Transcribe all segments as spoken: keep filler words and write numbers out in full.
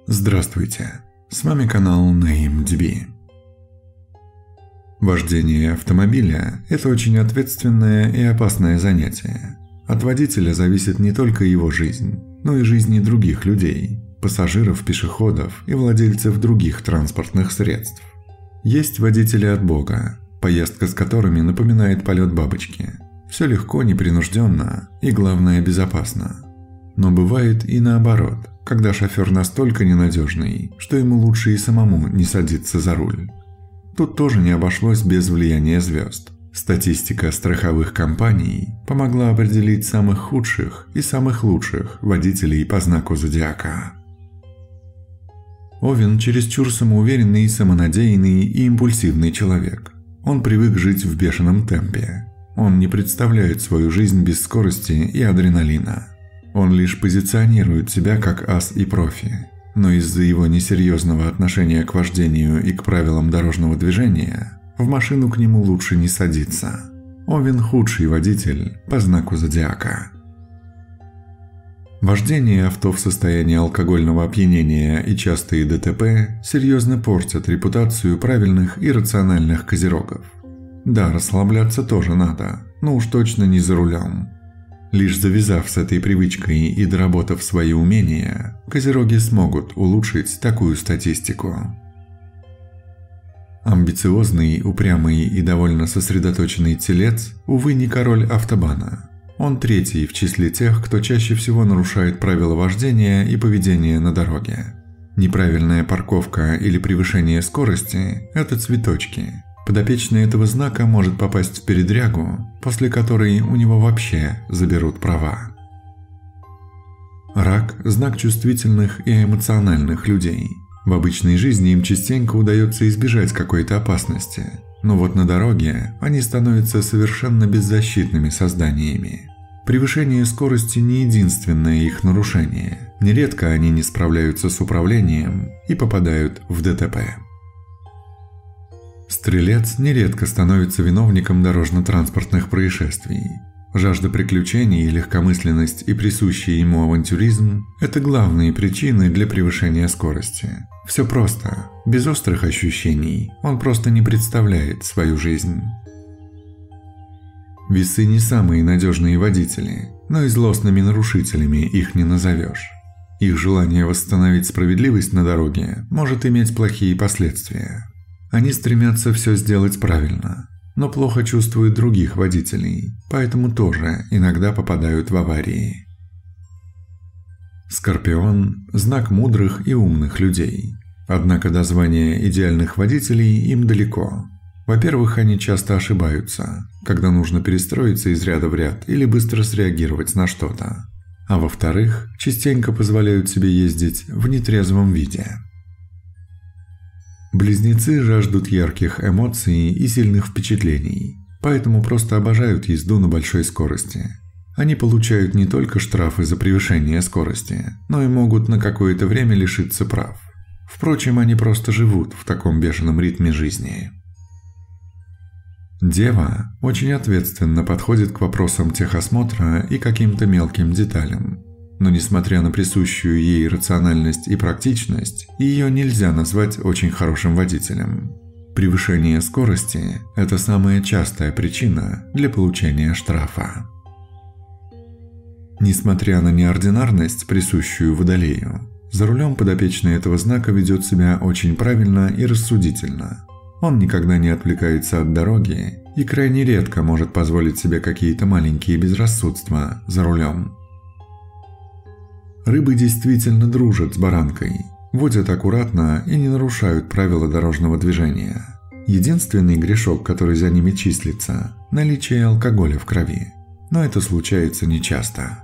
Здравствуйте, с вами канал NameDB. Вождение автомобиля – это очень ответственное и опасное занятие. От водителя зависит не только его жизнь, но и жизни других людей, пассажиров, пешеходов и владельцев других транспортных средств. Есть водители от Бога, поездка с которыми напоминает полет бабочки. Все легко, непринужденно и, главное, безопасно. Но бывает и наоборот, когда шофер настолько ненадежный, что ему лучше и самому не садиться за руль. Тут тоже не обошлось без влияния звезд. Статистика страховых компаний помогла определить самых худших и самых лучших водителей по знаку зодиака. Овен чересчур самоуверенный, самонадеянный и импульсивный человек. Он привык жить в бешеном темпе. Он не представляет свою жизнь без скорости и адреналина. Он лишь позиционирует себя как ас и профи, но из-за его несерьезного отношения к вождению и к правилам дорожного движения в машину к нему лучше не садиться. Овен – худший водитель по знаку зодиака. Вождение авто в состоянии алкогольного опьянения и частые ДТП серьезно портят репутацию правильных и рациональных козерогов. Да, расслабляться тоже надо, но уж точно не за рулем. Лишь завязав с этой привычкой и доработав свои умения, козероги смогут улучшить такую статистику. Амбициозный, упрямый и довольно сосредоточенный телец, увы, не король автобана. Он третий в числе тех, кто чаще всего нарушает правила вождения и поведения на дороге. Неправильная парковка или превышение скорости – это цветочки. Подопечный этого знака может попасть в передрягу, после которой у него вообще заберут права. Рак – знак чувствительных и эмоциональных людей. В обычной жизни им частенько удается избежать какой-то опасности, но вот на дороге они становятся совершенно беззащитными созданиями. Превышение скорости не единственное их нарушение. Нередко они не справляются с управлением и попадают в ДТП. Стрелец нередко становится виновником дорожно-транспортных происшествий. Жажда приключений, легкомысленность и присущий ему авантюризм – это главные причины для превышения скорости. Все просто, без острых ощущений, он просто не представляет свою жизнь. Весы не самые надежные водители, но и злостными нарушителями их не назовешь. Их желание восстановить справедливость на дороге может иметь плохие последствия. Они стремятся все сделать правильно, но плохо чувствуют других водителей, поэтому тоже иногда попадают в аварии. Скорпион – знак мудрых и умных людей. Однако до звания идеальных водителей им далеко. Во-первых, они часто ошибаются, когда нужно перестроиться из ряда в ряд или быстро среагировать на что-то. А во-вторых, частенько позволяют себе ездить в нетрезвом виде. Близнецы жаждут ярких эмоций и сильных впечатлений, поэтому просто обожают езду на большой скорости. Они получают не только штрафы за превышение скорости, но и могут на какое-то время лишиться прав. Впрочем, они просто живут в таком бешеном ритме жизни. Дева очень ответственно подходит к вопросам техосмотра и каким-то мелким деталям. Но несмотря на присущую ей рациональность и практичность, ее нельзя назвать очень хорошим водителем. Превышение скорости – это самая частая причина для получения штрафа. Несмотря на неординарность, присущую водолею, за рулем подопечный этого знака ведет себя очень правильно и рассудительно. Он никогда не отвлекается от дороги и крайне редко может позволить себе какие-то маленькие безрассудства за рулем. Рыбы действительно дружат с баранкой, водят аккуратно и не нарушают правила дорожного движения. Единственный грешок, который за ними числится – наличие алкоголя в крови. Но это случается нечасто.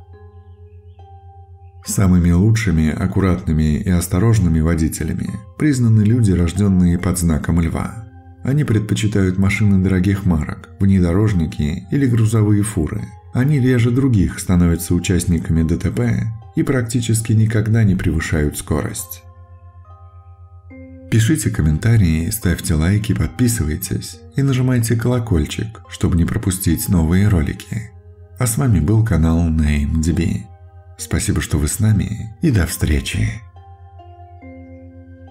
Самыми лучшими, аккуратными и осторожными водителями признаны люди, рожденные под знаком льва. Они предпочитают машины дорогих марок, внедорожники или грузовые фуры. Они реже других становятся участниками ДТП и практически никогда не превышают скорость. Пишите комментарии, ставьте лайки, подписывайтесь и нажимайте колокольчик, чтобы не пропустить новые ролики. А с вами был канал NameDB. Спасибо, что вы с нами, и до встречи!